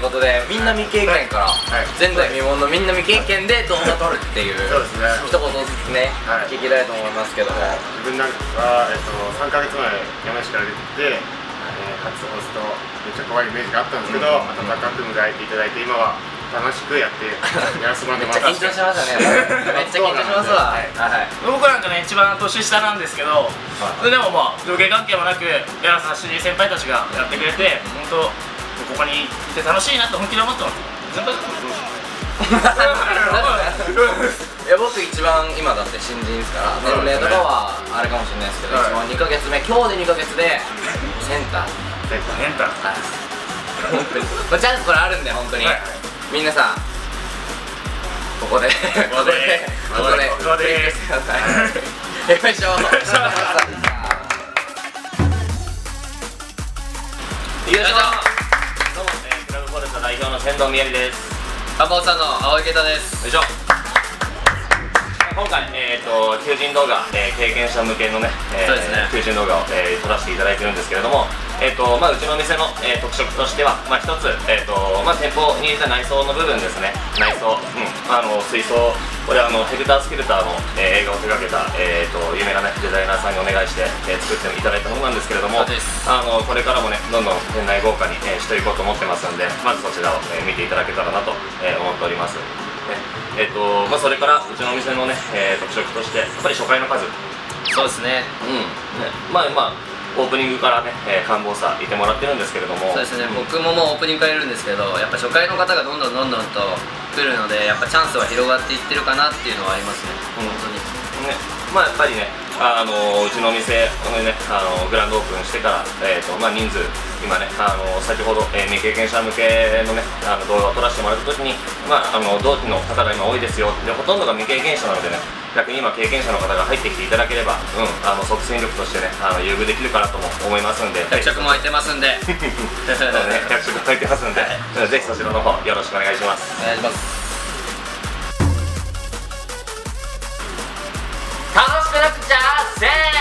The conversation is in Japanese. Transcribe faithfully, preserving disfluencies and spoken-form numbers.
ことで、みんな未経験から前代未聞のみんな未経験で動画撮るっていう一言ずつね聞きたいと思いますけども、 自分なんかはさんかげつまえ山梨から出てきて初ホストめっちゃ怖いイメージがあったんですけど、温かく迎えていただいて今は楽しくやってやらせてもらってます。 めっちゃ緊張しましたね。めっちゃ緊張しますわ。 僕なんかね一番年下なんですけど、でもまあ上下関係もなくやらさせて先輩たちがやってくれて、本当ここにいて楽しいなと本気で思ってます。全部いや僕一番今だって新人ですから年齢とかはあれかもしれないですけど、一番にかげつめ今日でにかげつでセンターセンター本当にチャンスこれあるんで本当にみんなさここでここでここでここでよいしょ。よいしょ。 どうもクラブフォレスト代表の千堂みやりです。 赤星さんの青池田です。 よいしょ。今回、えー、と求人動画、えー、経験者向けのね、えー、ね求人動画を、えー、撮らせていただいてるんですけれども、えーとまあ、うちの店の、えー、特色としては、まあ、一つ、えーとまあ、店舗に入れた内装の部分ですね。内装、うん、あの水槽、これはあのヘクタースキルターの、えー、映画を手掛けた、えー、と有名な、ね、デザイナーさんにお願いして、えー、作っていただいたものなんですけれども、あのこれからもねどんどん店内豪華に、えー、していこうと思ってますんで、まずそちらを、えー、見ていただけたらなと、えー、思っております。えーとまあ、それからうちのお店のね、えー、特色としてやっぱり初回の数、 そうですね、 うんね、まあまあオープニングからね、えー、官房さんいてもらってるんですけれども、 そうですね、うん、僕ももうオープニングからいるんですけど、やっぱ初回の方がどんどんどんどんと来るので、やっぱチャンスは広がっていってるかなっていうのはありますね、うん、本当にね。まあやっぱりね、あのうちのお店のね、あのグランドオープンしてから、えーとまあ、人数今ね、あの先ほど、えー、未経験者向けのねあの動画を撮らせてもらった時に、まあ、あの同期の方が今多いですよで、ほとんどが未経験者なのでね、逆に今経験者の方が入ってきていただければ、うん、あの即戦力としてねあの優遇できるかなとも思いますんで、 脚色も空いてますんでそうね、脚色も空いてますんで、はい、ぜひそちらの方よろしくお願いします。 お願いします。 楽しくなくちゃせー